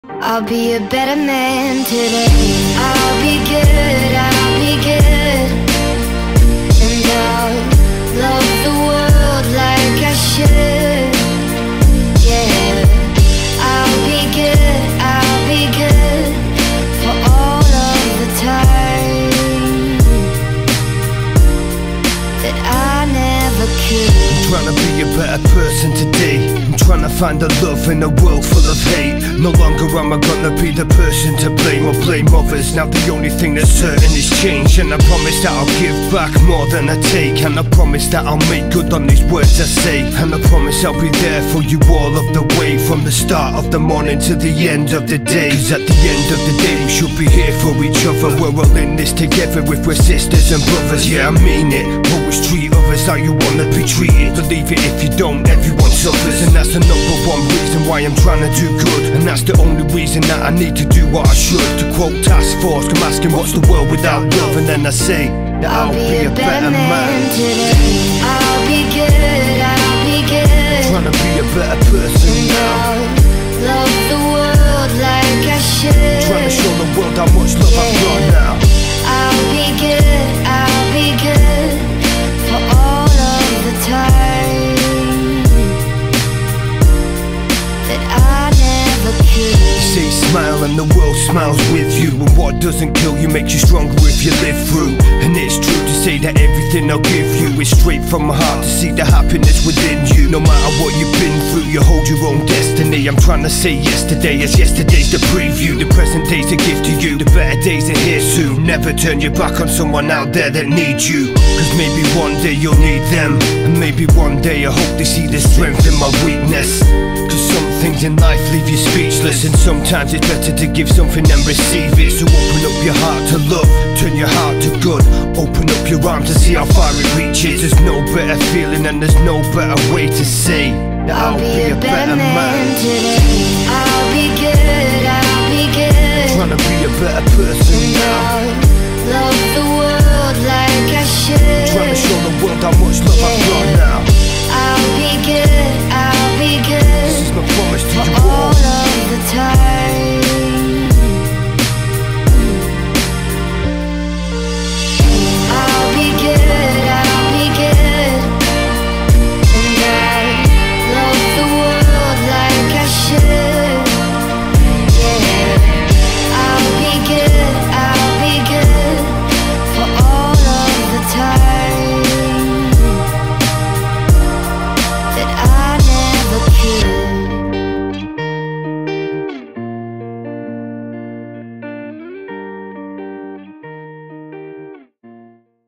I'll be a better man today. I'll be good, I'll be good. And I'll love the world like I should. Yeah, I'll be good, I'll be good for all of the time that I never could. I'm trying to be a better person today. I'm trying to find the love in a world full of hate. No longer am I gonna be the person to blame or blame others. Now the only thing that's certain is change. And I promise that I'll give back more than I take. And I promise that I'll make good on these words I say. And I promise I'll be there for you all of the way, from the start of the morning to the end of the day. Cause at the end of the day we should be here for each other. We're all in this together if we're sisters and brothers. Yeah, I mean it. Always treat others how you wanna be treated. Believe it, if you don't, everyone suffers. And that's the number one reason why I'm trying to do good. And that's the only reason that I need to do what I should. To quote Task Force, I'm asking what's the world without love. And then I say that I'll be a better man today. I'll be good, I'll be good. Trying to be a better person and now. I'll love the world like I should. Trying to show the world how much love I've got now. I'll be good, I'll be good for all of the time that I never could. Say smile and the world smiles with you. And what doesn't kill you makes you stronger if you live through. And it's true to say that everything I'll give you is straight from my heart. To see the happiness within you. No matter what you've been through, you hold your own destiny. I'm trying to say yesterday as yesterday's the preview. The present day's a gift to you. The better days are here soon. Never turn your back on someone out there that needs you. Cause maybe one day you'll need them. And maybe one day I hope they see the strength in my weakness. Cause some things in life leave you speechless. And sometimes it's better to give something than receive it. So open up your heart to love, turn your heart to good. Open up your arms to see how far it reaches. There's no better feeling and there's no better way to say that I'll be a better man today. I'll be